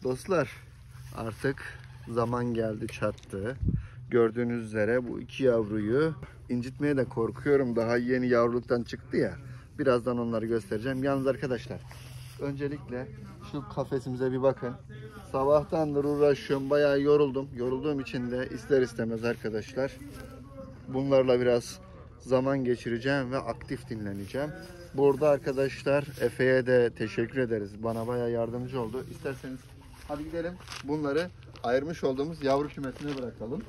Dostlar, artık zaman geldi çattı. Gördüğünüz üzere bu iki yavruyu incitmeye de korkuyorum. Daha yeni yavruluktan çıktı ya. Birazdan onları göstereceğim. Yalnız arkadaşlar, öncelikle şu kafesimize bir bakın. Sabahtandır uğraşıyorum. Bayağı yoruldum. Yorulduğum için de ister istemez arkadaşlar bunlarla biraz zaman geçireceğim ve aktif dinleneceğim. Burada arkadaşlar Efe'ye de teşekkür ederiz. Bana bayağı yardımcı oldu. İsterseniz hadi gidelim. Bunları ayırmış olduğumuz yavru kümesine bırakalım.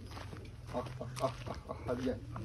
Hadi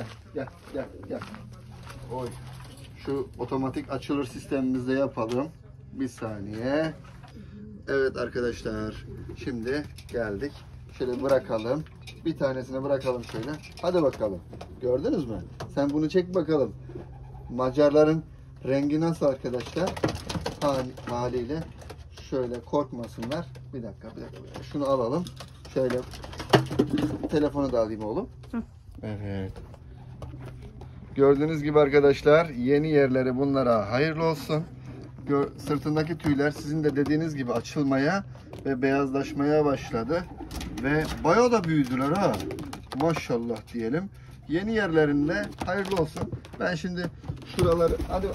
gel. Oy. Şu otomatik açılır sistemimizde yapalım. Bir saniye. Evet arkadaşlar. Şimdi geldik. Şöyle bırakalım. Bir tanesini bırakalım şöyle. Hadi bakalım. Gördünüz mü? Sen bunu çek bakalım. Macarların rengi nasıl arkadaşlar? Haliyle şöyle korkmasınlar. Bir dakika. Şunu alalım. Şöyle telefonu da alayım oğlum. Evet. Gördüğünüz gibi arkadaşlar yeni yerleri bunlara hayırlı olsun. Sırtındaki tüyler sizin de dediğiniz gibi açılmaya ve beyazlaşmaya başladı. Ve bayağı da büyüdüler ha. Maşallah diyelim. Yeni yerlerinde hayırlı olsun. Ben şimdi şuraları hadi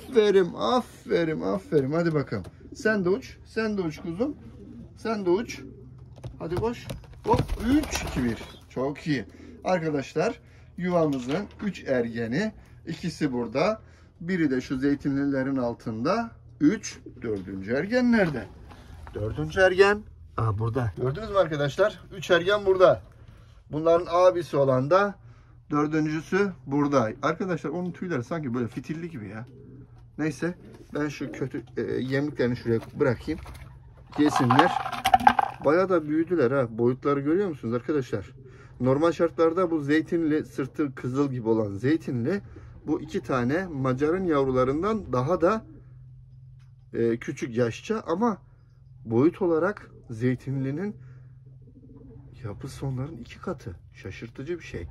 aferin. Hadi bakalım. Sen de uç kuzum. Sen de uç. Hadi koş. Hop 3 2 1. Çok iyi. Arkadaşlar yuvamızın 3 ergeni, ikisi burada. Biri de şu zeytinlilerin altında. 4. ergen nerede? 4. ergen burada. Gördünüz mü arkadaşlar? 3 ergen burada. Bunların abisi olan da 4.'sü burada. Arkadaşlar onun tüyleri sanki böyle fitilli gibi ya. Neyse ben şu kötü yemliklerini şuraya bırakayım. Yesinler. Bayağı da büyüdüler ha. Boyutları görüyor musunuz arkadaşlar? Normal şartlarda bu zeytinli, sırtı kızıl gibi olan zeytinli, bu iki tane Macar'ın yavrularından daha da küçük yaşça, ama boyut olarak zeytinlinin yapısı onların 2 katı. Şaşırtıcı bir şey.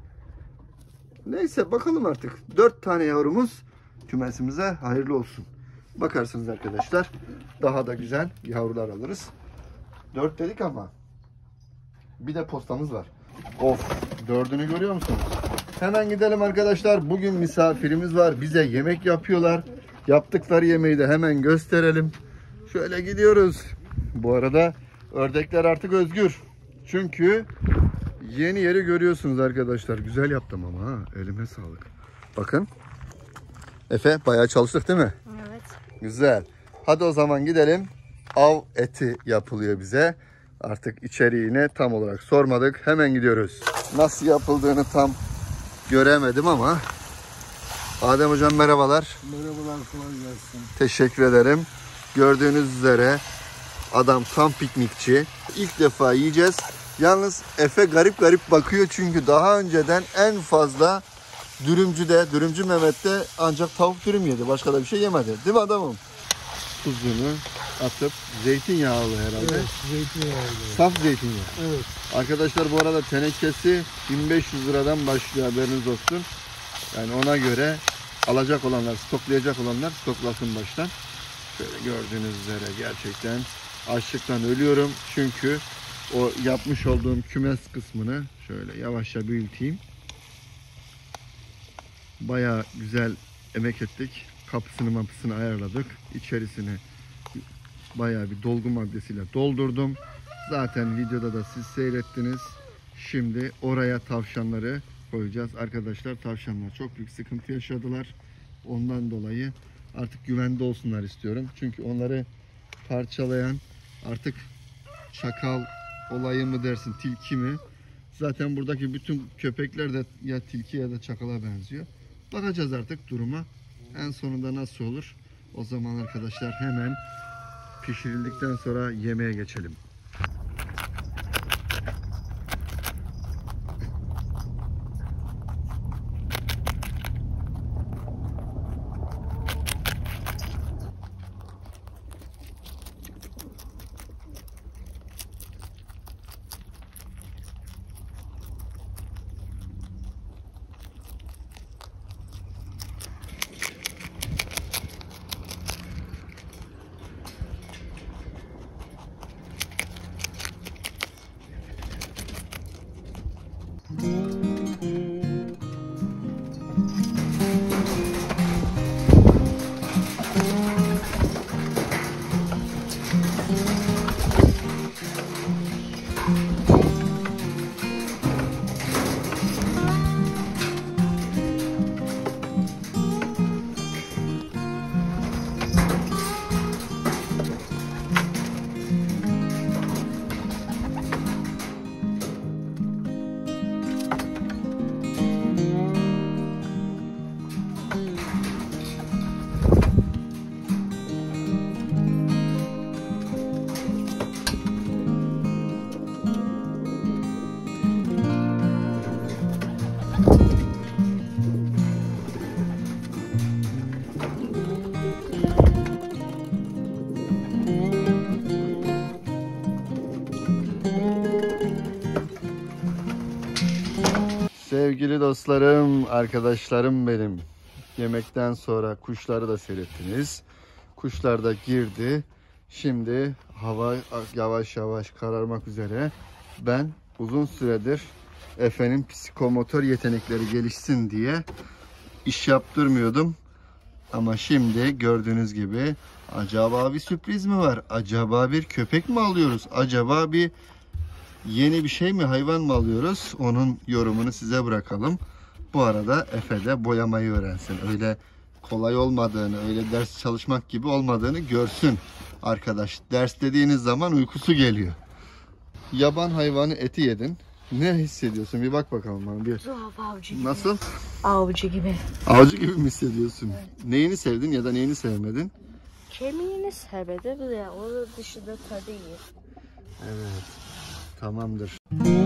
Neyse bakalım artık. 4 tane yavrumuz kümesimize hayırlı olsun. Bakarsınız arkadaşlar daha da güzel yavrular alırız. 4 dedik ama bir de postamız var. Of, 4'ünü görüyor musunuz? Hemen gidelim arkadaşlar. Bugün misafirimiz var. Bize yemek yapıyorlar. Yaptıkları yemeği de hemen gösterelim. Şöyle gidiyoruz. Bu arada ördekler artık özgür. Çünkü yeni yeri görüyorsunuz arkadaşlar. Güzel yaptım ama ha. Elime sağlık. Bakın. Efe bayağı çalıştık değil mi? Evet. Güzel. Hadi o zaman gidelim. Av eti yapılıyor bize. Artık içeriğini tam olarak sormadık. Hemen gidiyoruz. Nasıl yapıldığını tam göremedim ama. Adem hocam merhabalar. Merhabalar, kolay gelsin. Teşekkür ederim. Gördüğünüz üzere adam tam piknikçi. İlk defa yiyeceğiz. Yalnız Efe garip bakıyor çünkü daha önceden en fazla Dürümcü Mehmet'te ancak tavuk dürüm yedi. Başka da bir şey yemedi. Değil mi adamım? Tuzunu atıp zeytinyağlı herhalde. Evet, zeytinyağı. Saf zeytinyağı. Evet. Arkadaşlar bu arada tenekesi 1500 liradan başlıyor, haberiniz olsun. Yani ona göre alacak olanlar, stoklayacak olanlar stoklasın baştan. Şöyle gördüğünüz üzere gerçekten açlıktan ölüyorum. Çünkü o yapmış olduğum kümes kısmını şöyle yavaşça büyüteyim. Bayağı güzel emek ettik. Kapısını ayarladık. İçerisini bayağı bir dolgu maddesiyle doldurdum. Zaten videoda da siz seyrettiniz. Şimdi oraya tavşanları koyacağız. Arkadaşlar tavşanlar çok büyük sıkıntı yaşadılar. Ondan dolayı artık güvende olsunlar istiyorum. Çünkü onları parçalayan artık çakal olayı mı dersin, tilki mi? Zaten buradaki bütün köpekler de ya tilki ya da çakala benziyor. Bakacağız artık duruma. En sonunda nasıl olur? O zaman arkadaşlar hemen pişirildikten sonra yemeğe geçelim. Sevgili dostlarım, arkadaşlarım benim. Yemekten sonra kuşları da seyrettiniz. Kuşlar da girdi. Şimdi hava yavaş yavaş kararmak üzere. Ben uzun süredir Efe'nin psikomotor yetenekleri gelişsin diye iş yaptırmıyordum. Ama şimdi gördüğünüz gibi acaba bir sürpriz mi var? Acaba bir köpek mi alıyoruz? Acaba bir yeni bir şey mi, hayvan mı alıyoruz? Onun yorumunu size bırakalım. Bu arada Efe de boyamayı öğrensin. Öyle kolay olmadığını, öyle ders çalışmak gibi olmadığını görsün arkadaş. Ders dediğiniz zaman uykusu geliyor. Yaban hayvanı eti yedin. Ne hissediyorsun? Bir bak bakalım bana. Bir. Tuhaf avcı gibi. Nasıl? Avcı gibi. Avcı gibi mi hissediyorsun? Evet. Neyini sevdin ya da neyini sevmedin? Kemiğini sevmedi. Bir de onun dışında tadı iyi. Evet. Tamamdır.